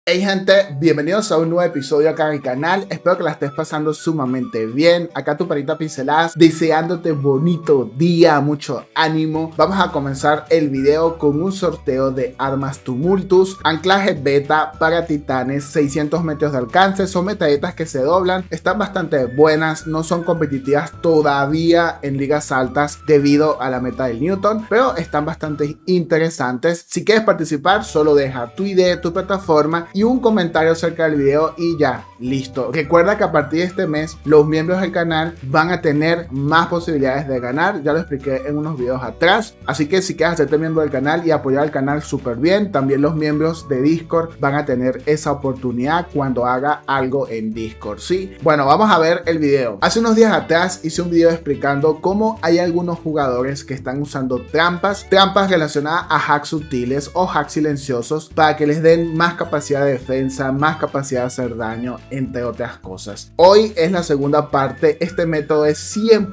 Hey gente, bienvenidos a un nuevo episodio acá en el canal. Espero que la estés pasando sumamente bien. Acá tu perita Pinceladas, deseándote bonito día, mucho ánimo. Vamos a comenzar el video con un sorteo de armas Tumultus, anclaje beta para titanes, 600 metros de alcance. Son metralletas que se doblan, están bastante buenas, no son competitivas todavía en ligas altas debido a la meta del Newton, pero están bastante interesantes. Si quieres participar, solo deja tu idea, tu plataforma y un comentario acerca del video y ya, listo. Recuerda que a partir de este mes los miembros del canal van a tener más posibilidades de ganar, ya lo expliqué en unos videos atrás, así que si quieres hacerte miembro del canal y apoyar al canal súper bien. También los miembros de Discord van a tener esa oportunidad cuando haga algo en Discord, ¿sí? Bueno, vamos a ver el video. Hace unos días atrás hice un video explicando cómo hay algunos jugadores que están usando trampas relacionadas a hacks sutiles o hacks silenciosos para que les den más capacidad de defensa, más capacidad de hacer daño, entre otras cosas. Hoy es la segunda parte. Este método es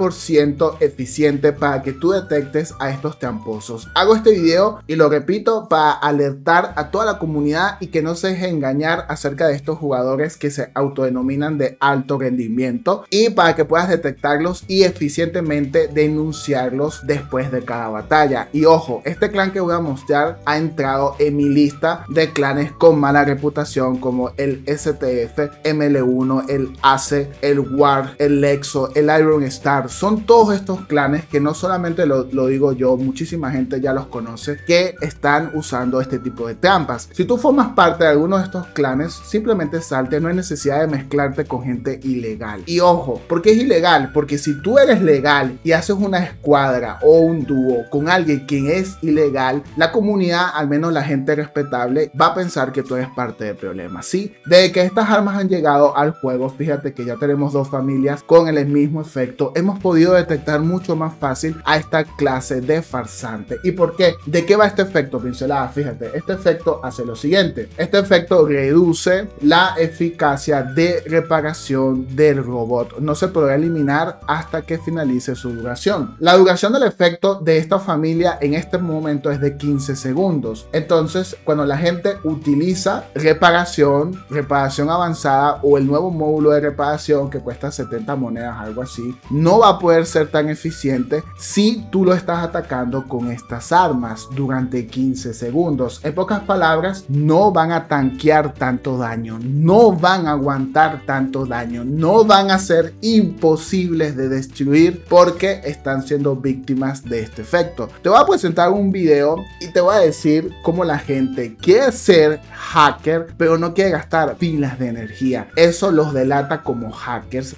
100% eficiente para que tú detectes a estos tramposos. Hago este video y lo repito para alertar a toda la comunidad y que no se deje engañar acerca de estos jugadores que se autodenominan de alto rendimiento, y para que puedas detectarlos y eficientemente denunciarlos después de cada batalla. Y ojo, este clan que voy a mostrar ha entrado en mi lista de clanes con mala reputación, como el STF, ML1, el ACE, el WAR, el Lexo, el Iron Star. Son todos estos clanes que no solamente lo digo yo, muchísima gente ya los conoce, que están usando este tipo de trampas. Si tú formas parte de alguno de estos clanes, simplemente salte, no hay necesidad de mezclarte con gente ilegal. Y ojo, ¿por qué es ilegal? Porque si tú eres legal y haces una escuadra o un dúo con alguien quien es ilegal, la comunidad, al menos la gente respetable, va a pensar que tú eres parte del problema, ¿sí? Desde que estas armas han llegado al juego, fíjate que ya tenemos dos familias con el mismo efecto. Hemos podido detectar mucho más fácil a esta clase de farsante. ¿Y por qué? ¿De qué va este efecto, Pincelada? Fíjate, este efecto hace lo siguiente. Este efecto reduce la eficacia de reparación del robot. No se podrá eliminar hasta que finalice su duración. La duración del efecto de esta familia en este momento es de 15 segundos. Entonces, cuando la gente utiliza reparación avanzada o el nuevo módulo de reparación que cuesta 70 monedas, algo así, no va a poder ser tan eficiente si tú lo estás atacando con estas armas durante 15 segundos. En pocas palabras, no van a tanquear tanto daño, no van a aguantar tanto daño, no van a ser imposibles de destruir porque están siendo víctimas de este efecto. Te voy a presentar un video y te voy a decir cómo la gente quiere ser hacker pero no quiere gastar pilas de energía. Eso los delata como hackers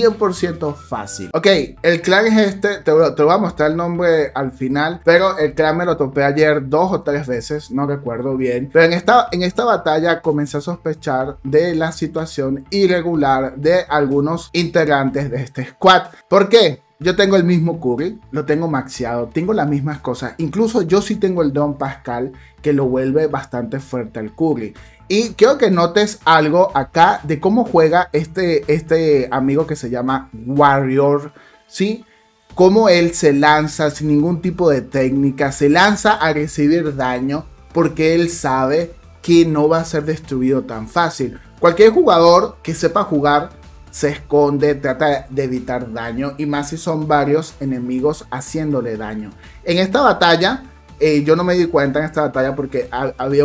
100% fácil. Ok, el clan es este, te voy a mostrar el nombre al final, pero el clan me lo topé ayer 2 o 3 veces, no recuerdo bien, pero en esta batalla comencé a sospechar de la situación irregular de algunos integrantes de este squad. ¿Por qué? Yo tengo el mismo curry, lo tengo maxeado, tengo las mismas cosas. Incluso yo sí tengo el Don Pascal, que lo vuelve bastante fuerte al curry. Y quiero que notes algo acá de cómo juega este amigo que se llama Warrior, ¿sí? Cómo él se lanza sin ningún tipo de técnica, se lanza a recibir daño porque él sabe que no va a ser destruido tan fácil. Cualquier jugador que sepa jugar se esconde, trata de evitar daño, y más si son varios enemigos haciéndole daño. En esta batalla, yo no me di cuenta en esta batalla porque había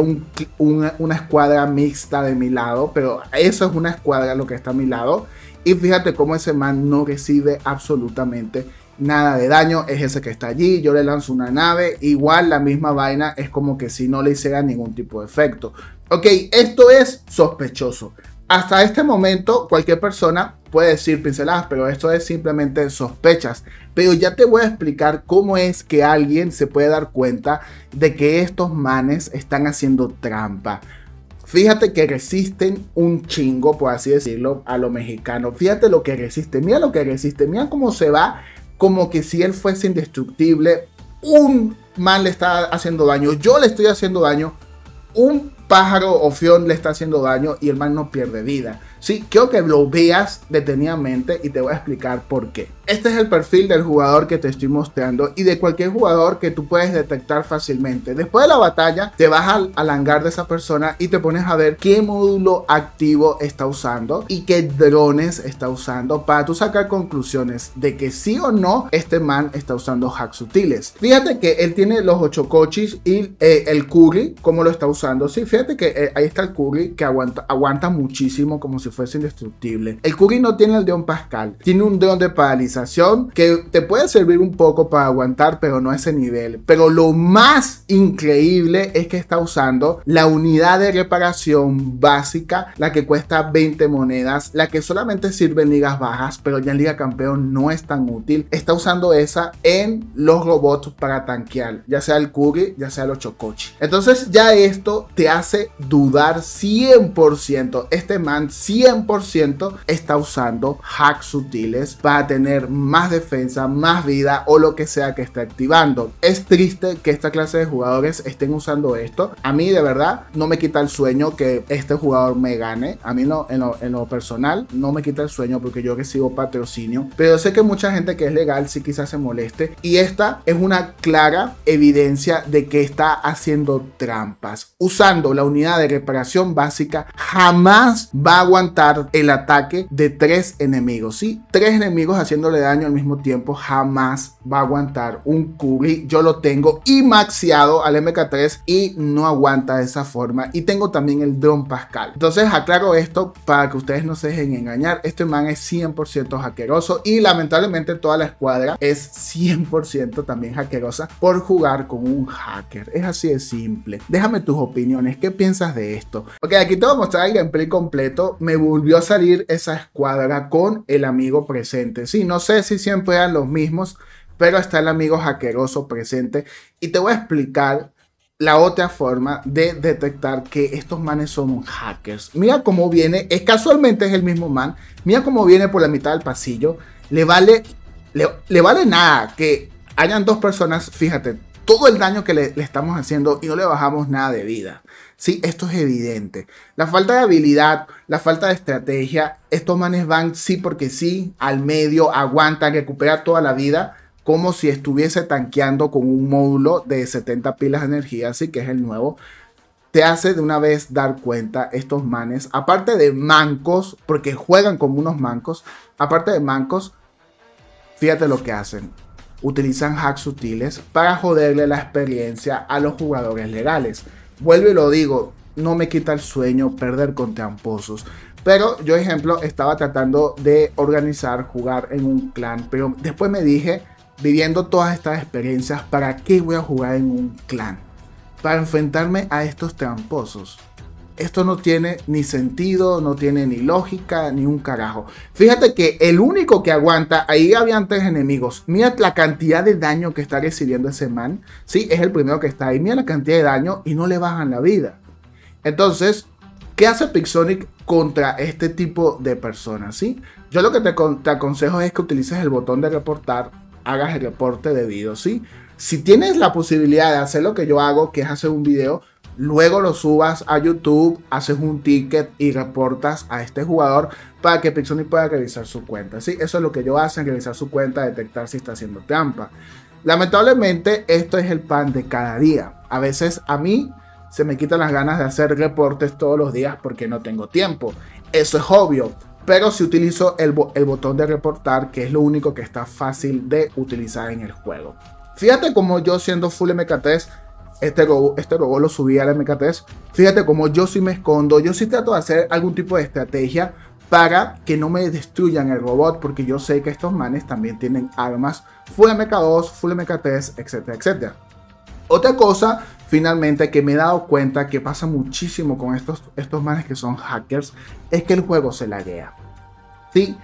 una escuadra mixta de mi lado, pero eso es una escuadra lo que está a mi lado. Y fíjate cómo ese man no recibe absolutamente nada de daño. Es ese que está allí, yo le lanzo una nave, igual la misma vaina, es como que si no le hiciera ningún tipo de efecto. Ok, esto es sospechoso. Hasta este momento cualquier persona puede decir Pinceladas, pero esto es simplemente sospechas. Pero ya te voy a explicar cómo es que alguien se puede dar cuenta de que estos manes están haciendo trampa. Fíjate que resisten un chingo, por así decirlo, a lo mexicano. Fíjate lo que resiste, mira lo que resiste, mira cómo se va, como que si él fuese indestructible. Un man le está haciendo daño, yo le estoy haciendo daño, un pájaro o fión le está haciendo daño y el man no pierde vida. Sí, quiero que lo veas detenidamente y te voy a explicar por qué. Este es el perfil del jugador que te estoy mostrando y de cualquier jugador que tú puedes detectar fácilmente. Después de la batalla te vas al hangar de esa persona y te pones a ver qué módulo activo está usando y qué drones está usando para tú sacar conclusiones de que sí o no este man está usando hacks sutiles. Fíjate que él tiene los 8 coches y el curry, cómo lo está usando. Sí, fíjate que ahí está el curry que aguanta muchísimo como si fuese indestructible. El curry no tiene el Deon Pascal, tiene un Deon de paralización que te puede servir un poco para aguantar, pero no a ese nivel. Pero lo más increíble es que está usando la unidad de reparación básica, la que cuesta 20 monedas, la que solamente sirve en ligas bajas, pero ya en Liga Campeón no es tan útil. Está usando esa en los robots para tanquear, ya sea el curry, ya sea el Chocochi. Entonces ya esto te hace dudar 100%. Este man 100% está usando hacks sutiles para tener más defensa, más vida o lo que sea que esté activando. Es triste que esta clase de jugadores estén usando esto. A mí de verdad no me quita el sueño que este jugador me gane. A mí no, en lo personal no me quita el sueño porque yo recibo patrocinio, pero sé que mucha gente que es legal sí quizás se moleste, y esta es una clara evidencia de que está haciendo trampas. Usando la unidad de reparación básica jamás va a aguantar el ataque de 3 enemigos, ¿sí? 3 enemigos haciéndole daño al mismo tiempo jamás va a aguantar un curry. Yo lo tengo y maxeado al MK3 y no aguanta de esa forma, y tengo también el Deon Pascal. Entonces aclaro esto para que ustedes no se dejen engañar. Este man es 100% hackeroso y lamentablemente toda la escuadra es 100% también hackerosa por jugar con un hacker. Es así de simple. Déjame tus opiniones, ¿qué piensas de esto? Ok, aquí te voy a mostrar el gameplay completo. Me volvió a salir esa escuadra con el amigo presente. Sí, no sé si siempre eran los mismos, pero está el amigo hackeroso presente y te voy a explicar la otra forma de detectar que estos manes son hackers. Mira cómo viene, casualmente es el mismo man. Mira cómo viene por la mitad del pasillo. Le vale nada que hayan 2 personas. Fíjate todo el daño que le estamos haciendo y no le bajamos nada de vida. Sí, esto es evidente. La falta de habilidad, la falta de estrategia. Estos manes van sí porque sí al medio, aguantan, recuperan toda la vida, como si estuviese tanqueando con un módulo de 70 pilas de energía, así que es el nuevo. Te hace de una vez dar cuenta estos manes, aparte de mancos, porque juegan como unos mancos, aparte de mancos, fíjate lo que hacen. Utilizan hacks sutiles para joderle la experiencia a los jugadores legales. Vuelvo y lo digo, no me quita el sueño perder con tramposos. Pero yo, ejemplo, estaba tratando de organizar, jugar en un clan, pero después me dije, viviendo todas estas experiencias, ¿para qué voy a jugar en un clan? Para enfrentarme a estos tramposos. Esto no tiene ni sentido, no tiene ni lógica, ni un carajo. Fíjate que el único que aguanta, ahí habían 3 enemigos. Mira la cantidad de daño que está recibiendo ese man. Sí, es el primero que está ahí. Mira la cantidad de daño y no le bajan la vida. Entonces, ¿qué hace Pixonic contra este tipo de personas? ¿Sí? Yo lo que te aconsejo es que utilices el botón de reportar, hagas el reporte debido, ¿sí? Si tienes la posibilidad de hacer lo que yo hago, que es hacer un video, luego lo subas a YouTube, haces un ticket y reportas a este jugador para que Pixonic pueda revisar su cuenta, ¿sí? Eso es lo que yo hago, revisar su cuenta, detectar si está haciendo trampa. Lamentablemente, esto es el pan de cada día. A veces a mí se me quitan las ganas de hacer reportes todos los días porque no tengo tiempo. Eso es obvio. Pero si utilizo el botón de reportar, que es lo único que está fácil de utilizar en el juego. Fíjate como yo, siendo full MK3, este robot lo subí al MK3. Fíjate como yo sí me escondo. Yo sí trato de hacer algún tipo de estrategia para que no me destruyan el robot, porque yo sé que estos manes también tienen armas full MK2, full MK3, etcétera, etcétera. Otra cosa, finalmente, que me he dado cuenta que pasa muchísimo con estos manes que son hackers, es que el juego se laguea. Sí,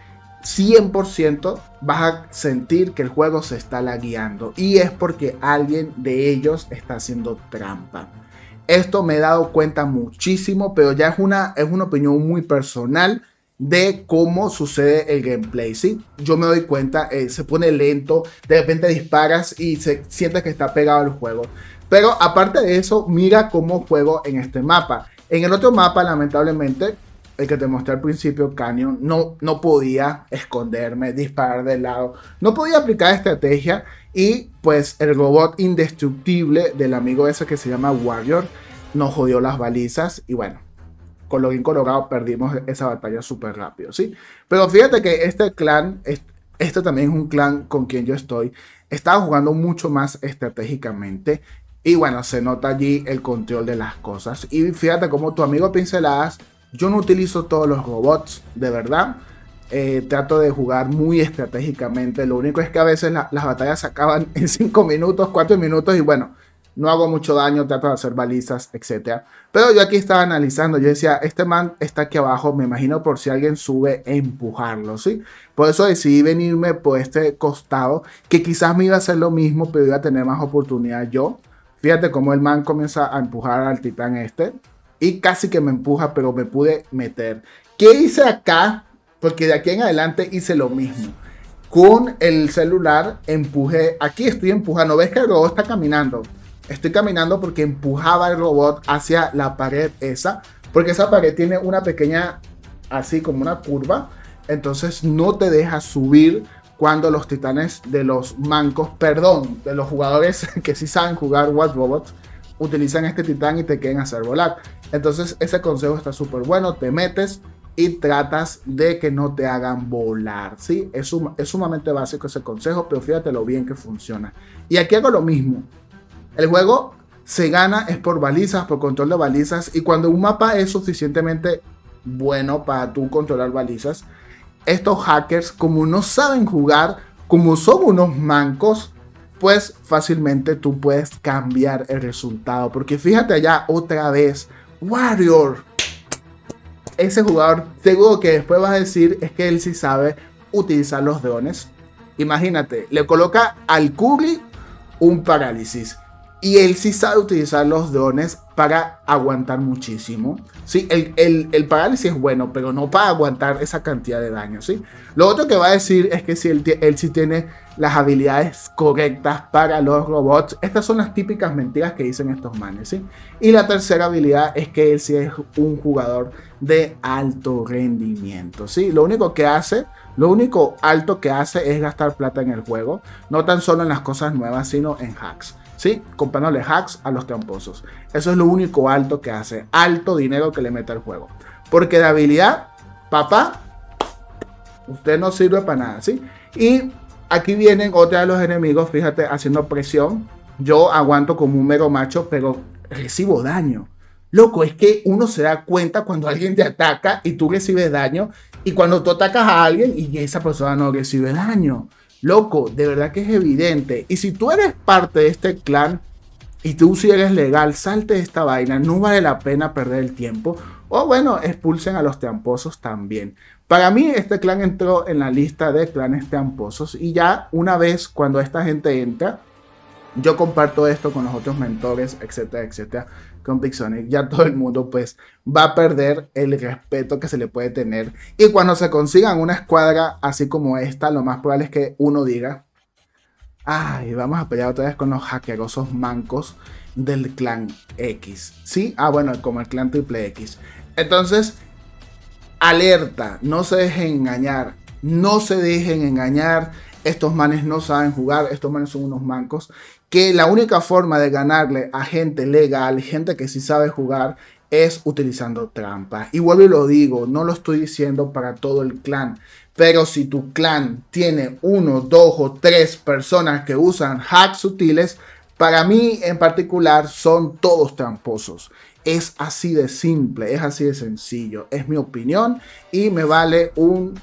100% vas a sentir que el juego se está lagueando, y es porque alguien de ellos está haciendo trampa. Esto me he dado cuenta muchísimo, pero ya es una opinión muy personal de cómo sucede el gameplay, ¿sí? Yo me doy cuenta, se pone lento, de repente disparas y se siente que está pegado al juego. Pero aparte de eso, mira cómo juego en este mapa. En el otro mapa, lamentablemente, el que te mostré al principio, Canyon, no podía esconderme, disparar de lado, no podía aplicar estrategia y pues el robot indestructible del amigo ese que se llama Warrior nos jodió las balizas y bueno, colorín colorado perdimos esa batalla súper rápido, ¿sí? Pero fíjate que este clan, este también es un clan con quien yo estoy, estaba jugando mucho más estratégicamente y bueno, se nota allí el control de las cosas. Y fíjate como tu amigo Pinceladas, yo no utilizo todos los robots, de verdad. Trato de jugar muy estratégicamente. Lo único es que a veces las batallas se acaban en 5 minutos, 4 minutos y bueno, no hago mucho daño, trato de hacer balizas, etc. Pero yo aquí estaba analizando, yo decía, este man está aquí abajo, me imagino por si alguien sube, empujarlo, ¿sí? Por eso decidí venirme por este costado, que quizás me iba a hacer lo mismo, pero iba a tener más oportunidad yo. Fíjate cómo el man comienza a empujar al titán este, y casi que me empuja, pero me pude meter. ¿Qué hice acá? Porque de aquí en adelante hice lo mismo. Con el celular empujé, aquí estoy empujando, ¿ves que el robot está caminando? Estoy caminando porque empujaba el robot hacia la pared esa, porque esa pared tiene una pequeña, así como una curva, entonces no te deja subir cuando los titanes de los mancos, perdón, de los jugadores que sí saben jugar What Robots, utilizan este titán y te quieren hacer volar. Entonces ese consejo está súper bueno, te metes y tratas de que no te hagan volar, ¿sí? Es sumamente básico ese consejo, pero fíjate lo bien que funciona. Y aquí hago lo mismo. El juego se gana es por balizas, por control de balizas, y cuando un mapa es suficientemente bueno para tú controlar balizas, estos hackers, como no saben jugar, como son unos mancos, pues fácilmente tú puedes cambiar el resultado. Porque fíjate allá otra vez, Warrior, ese jugador, seguro que después vas a decir es que él sí sabe utilizar los drones. Imagínate, le coloca al Curry un parálisis. Y él sí sabe utilizar los drones para aguantar muchísimo. ¿Sí? El parálisis es bueno, pero no para aguantar esa cantidad de daño. ¿Sí? Lo otro que va a decir es que si él sí tiene las habilidades correctas para los robots. Estas son las típicas mentiras que dicen estos manes. ¿Sí? Y la tercera habilidad es que él sí es un jugador de alto rendimiento. ¿Sí? Lo único alto que hace es gastar plata en el juego. No tan solo en las cosas nuevas, sino en hacks. ¿Sí? Comprándole hacks a los tramposos. Eso es lo único alto que hace. Alto dinero que le mete al juego. Porque de habilidad, papá, usted no sirve para nada, ¿sí? Y aquí vienen otros de los enemigos, fíjate, haciendo presión. Yo aguanto como un mero macho, pero recibo daño. Loco, es que uno se da cuenta cuando alguien te ataca y tú recibes daño. Y cuando tú atacas a alguien y esa persona no recibe daño. Loco, de verdad que es evidente. Y si tú eres parte de este clan y tú si eres legal, salte de esta vaina. No vale la pena perder el tiempo. O bueno, expulsen a los tramposos también. Para mí este clan entró en la lista de clanes tramposos. Y ya una vez cuando esta gente entra, yo comparto esto con los otros mentores, etcétera, etcétera, con Pixonic. Ya todo el mundo pues va a perder el respeto que se le puede tener. Y cuando se consigan una escuadra así como esta, lo más probable es que uno diga, ay, vamos a pelear otra vez con los hackerosos mancos del clan X. ¿Sí? Ah, bueno, como el clan triple X. Entonces, alerta, no se dejen engañar. No se dejen engañar. Estos manes no saben jugar, estos manes son unos mancos, que la única forma de ganarle a gente legal, gente que sí sabe jugar, es utilizando trampas. Y vuelvo y lo digo, no lo estoy diciendo para todo el clan, pero si tu clan tiene 1, 2 o 3 personas que usan hacks sutiles, para mí en particular son todos tramposos. Es así de simple, es así de sencillo, es mi opinión y me vale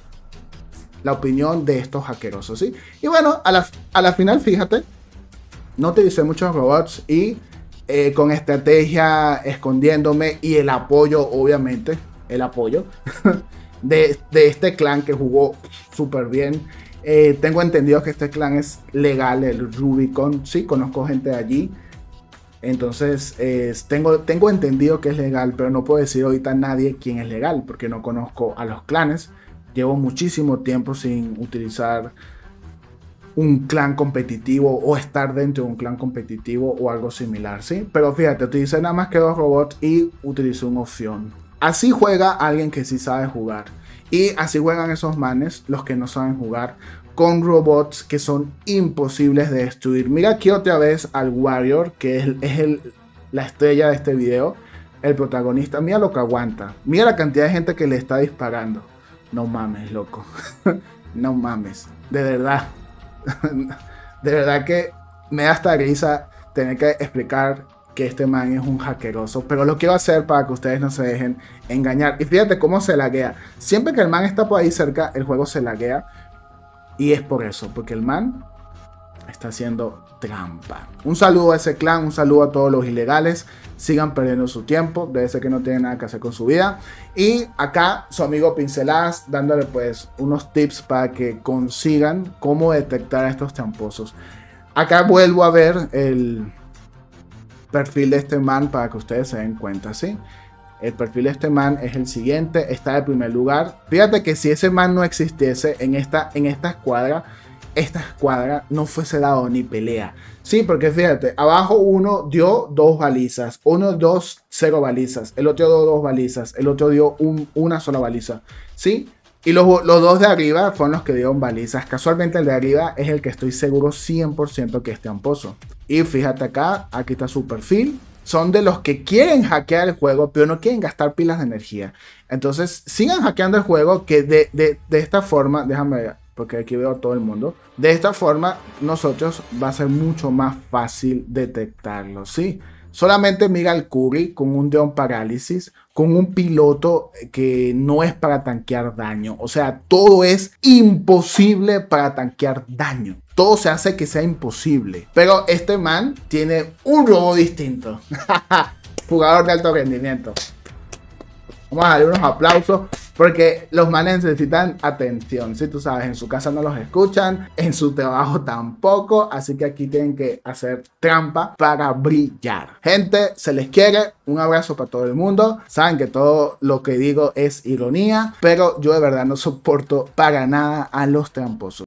la opinión de estos hackerosos, ¿sí? Y bueno, a la final, fíjate, no utilicé muchos robots y con estrategia, escondiéndome y el apoyo, obviamente, el apoyo de este clan que jugó súper bien. Tengo entendido que este clan es legal, el Rubicon, sí, conozco gente de allí. Entonces, tengo entendido que es legal, pero no puedo decir ahorita a nadie quién es legal, porque no conozco a los clanes. Llevo muchísimo tiempo sin utilizar un clan competitivo o estar dentro de un clan competitivo o algo similar, ¿sí? Pero fíjate, utilicé nada más que 2 robots y utilicé una opción. Así juega alguien que sí sabe jugar. Y así juegan esos manes, los que no saben jugar, con robots que son imposibles de destruir. Mira aquí otra vez al Warrior, que es la estrella de este video, el protagonista. Mira lo que aguanta. Mira la cantidad de gente que le está disparando. No mames, loco. No mames. De verdad. De verdad que me da hasta risa tener que explicar que este man es un hackeroso, pero lo quiero hacer para que ustedes no se dejen engañar. Y fíjate cómo se laguea. Siempre que el man está por ahí cerca, el juego se laguea. Y es por eso, porque el man está haciendo trampa. Un saludo a ese clan, un saludo a todos los ilegales. Sigan perdiendo su tiempo, debe ser que no tienen nada que hacer con su vida. Y acá su amigo Pinceladas dándole pues unos tips para que consigan cómo detectar a estos tramposos. Acá vuelvo a ver el perfil de este man para que ustedes se den cuenta, ¿sí? El perfil de este man es el siguiente, está de primer lugar. Fíjate que si ese man no existiese en esta escuadra no fuese dado ni pelea. Sí, porque fíjate, abajo uno dio 2 balizas, uno 2, 0 balizas, el otro dio 2 balizas, el otro dio una sola baliza, ¿sí? Y los dos de arriba fueron los que dieron balizas. Casualmente el de arriba es el que estoy seguro 100% que es tramposo. Y fíjate acá, aquí está su perfil. Son de los que quieren hackear el juego, pero no quieren gastar pilas de energía. Entonces, sigan hackeando el juego, que de esta forma, déjame ver, porque aquí veo a todo el mundo. De esta forma, nosotros va a ser mucho más fácil detectarlo, ¿sí? Solamente mira al Curry con un Deon Parálisis, con un piloto que no es para tanquear daño. O sea, todo es imposible para tanquear daño. Todo se hace que sea imposible. Pero este man tiene un robo distinto. Jugador de alto rendimiento. Vamos a darle unos aplausos porque los manes necesitan atención. Si tú sabes, en su casa no los escuchan, en su trabajo tampoco. Así que aquí tienen que hacer trampa para brillar. Gente, se les quiere. Un abrazo para todo el mundo. Saben que todo lo que digo es ironía, pero yo de verdad no soporto para nada a los tramposos.